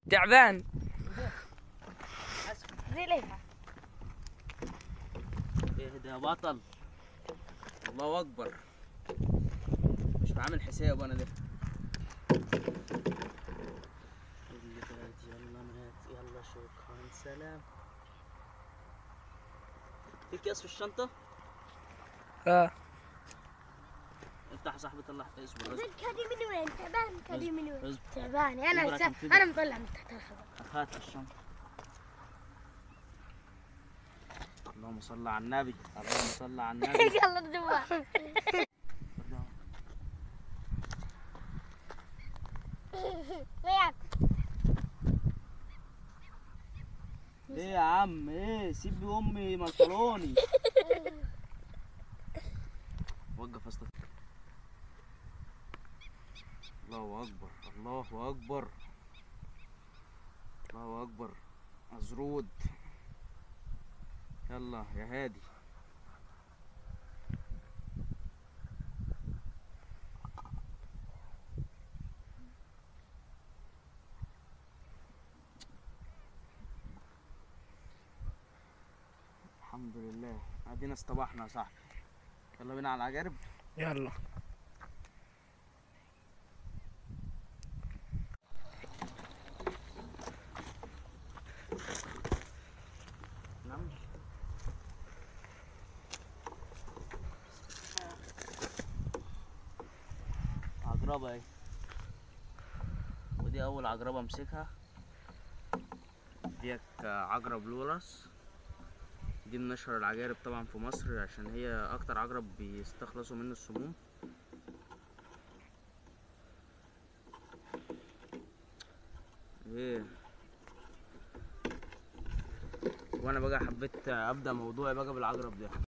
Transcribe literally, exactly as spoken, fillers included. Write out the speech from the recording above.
تعبان. زي ليه؟ اهدى يا بطل. الله اكبر. مش بعمل حساب انا ده. اللي فات يلا مات، يلا شكرا سلام. في كيس في الشنطة؟ اه افتح يا صاحبي طلع اصبر اصبر. كادي من وين؟ تعبان كادي من وين؟ اصبر. تعبان انا اصبر عشان س... تقدر. انا مطلع من تحت الحضر. هات الشنطة. اللهم صل على النبي، اللهم صل على النبي. يلا الدواء. وياك ليه يا عم؟ ايه سيب امي ملطلوني. وقف اصلا. الله اكبر الله اكبر الله اكبر. مزرود. يلا يا هادي. الحمد لله ادينا اصطبحنا يا صاحبي. يلا بينا على العجارب. يلا. نعم. عجربة اهي. ودي اول عجربة امسكها. ديك عجرب لورس. دي من اشهر العجارب طبعا في مصر عشان هي اكتر عجرب بيستخلصوا منه السموم. ايه وانا بقى حبيت ابدا موضوعي بقى بالعجرب ده.